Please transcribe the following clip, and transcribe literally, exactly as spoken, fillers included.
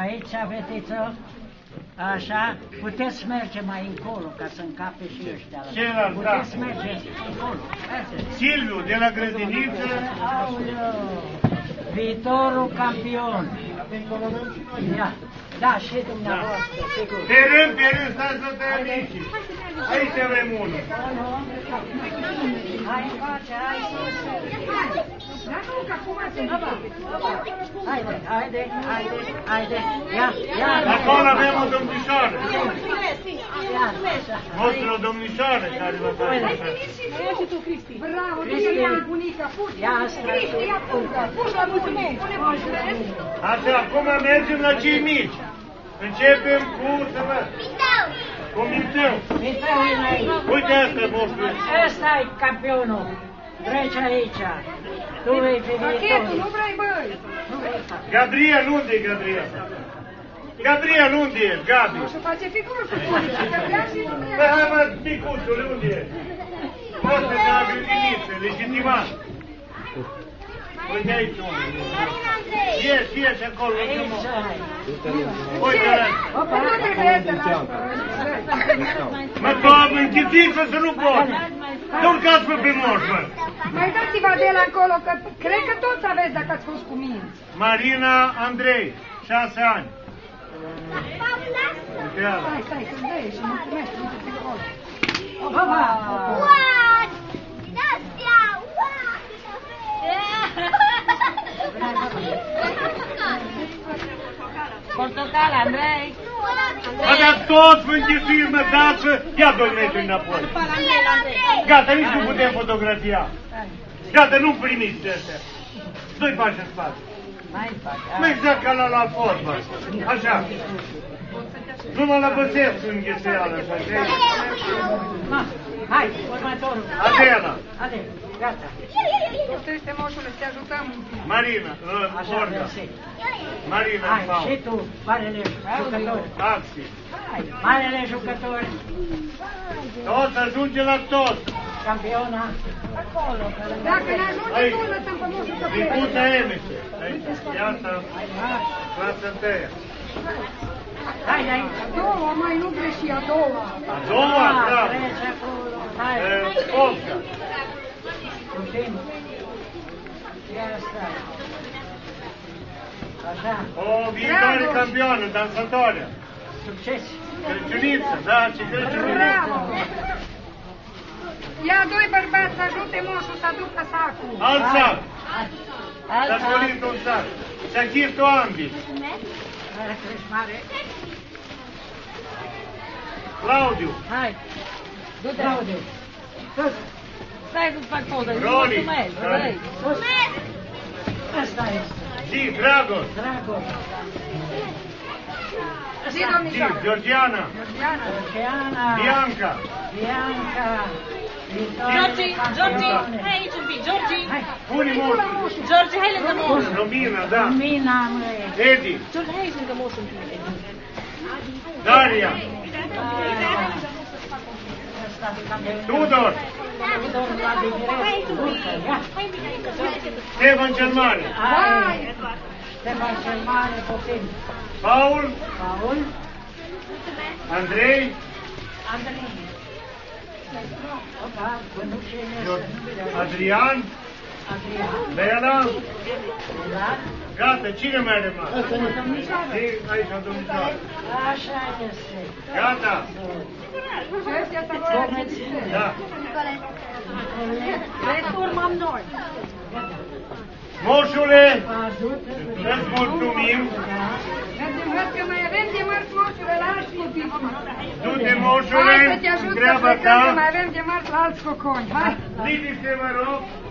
Aici, fetiță, așa, puteți merge mai încolo ca să încape și ăștia. Celălalt, puteți da. merge încolo. Silviu, de la grădiniță. Aoleu, viitorul campion. Da, da, și dumneavoastră, da. Sigur. Pe rând, pe rând, stați să te amici. Aici avem unul. Hai, face, hai, sus. Haide, haide, haide, haide, ia, ia. Acolo avem o domnișoară. Mostră o domnișoară care vă face așa. Ia și tu, Cristi. Bravo, Cristi, ia bunica, puși. ia asta. Cristi, ia punta, puși la mulțumesc. Așa, acum mergem la cei mici. Începem cu, să văd, cu Miteu. Miteu e aici. Uite asta, moșule. Ăsta e campionul. Treci aici. Tu vei fi Pachetul, viitorul. nu vrei, băi. Nu vrei să Gabriel, unde e Gabriel? Gabriel, unde e? Gabi. O să face figură cu punica, că vrea și dumneavoastră. Păi hai mă, micuțul, unde e? Ăsta de la grădiniță, legitimat. Uite aici unde. Ieși, ieși acolo. aici ai. Uite ăla. Opa, nu trebuie să las. Mă, doamnă, închițiți-vă să nu pot. Urcați-vă pe moș, mă. Mai dați-vă de la încolo, că cred că toți aveți dacă ați fost cu mine. Marina Andrei, șase ani. Uite ăla. Stai, stai, să-ți dai și mulțumesc, uite pe acolo. Opa! What? Nastia, what? Portocala, Andrei. Mă, dar toți vă închisuiți, mă, dați, ia doi metri înapoi. Gata, nici nu putem fotografia. Gata, nu primiți astea. Doi pași în spate. Mai fac. Mă, exact ca la la fotbal. Așa. Numai la Băsescu înghesuială, așa. Ma, hai, următorul. Adela. Adela, gata. Este moșule, să te ajutăm un pic. Marina, Așa, Olga. mersi. Marina, Hai, Paul. și tu, marele jucător. Axi. Hai, marele jucător. Toți ajunge la tot. Campiona. Acolo. Dacă ne ajunge, nu lăsăm pe moșul să plece. Dicuța Emice. Ia asta, clasa întâia. Hai, hai. A doua, mai nu greși, a doua. A doua, bravo. Trece acolo. Hai. Olga. Continuu. Ia stai. Așa. O viitoare campioană, dansatoare. Succes. Crăciuniță, da, ce Crăciuniță. Bravo! Ia doi bărbați să ajute moșul să aducă sacul. Alt sac. Hai. S-a scolit un sac. Și-a chis-o ambii. Hai, crești mare. Claudiu. Hai. Du-te. Claudiu. Sus. Stai să-ți fac poză. Roli. Mulțumesc. Roli. Sus. Asta este. Zi, Dragos. Dragos. Zi, Zi, domnișoară. Georgiana. Georgiana. Georgiana. Bianca. Bianca. Georgi, Georgi, hai aici un pic. Georgi. Hai. Pune moșul. Georgi, hai lângă moș. Romina, da. Mina, măi. Edi. Georgi, hai aici lângă moș un pic. Daria. Tudor. Tudor la Bigret. Urcă, ia. Stefan cel Mare. Hai. Stefan cel Mare, puțin. Paul. Paul. Andrei. Andrei. Opa, bănușele. Adrian. Adrian. Bela. Da? Gata, cine mai a rămas? Domnișoară. Zi, aici, domnișoară. Așa este. Gata. Ăstea să vă Da. Returmăm noi. Moșule, îți mulțumim. Mergem, hăt, că mai avem de mărți moșule la alți copii. Du-te, Hai moșule, să te ajut să treaba plecăm, că ta. mai avem de mărți la alți coconi. Hai. Liniște, mă rog.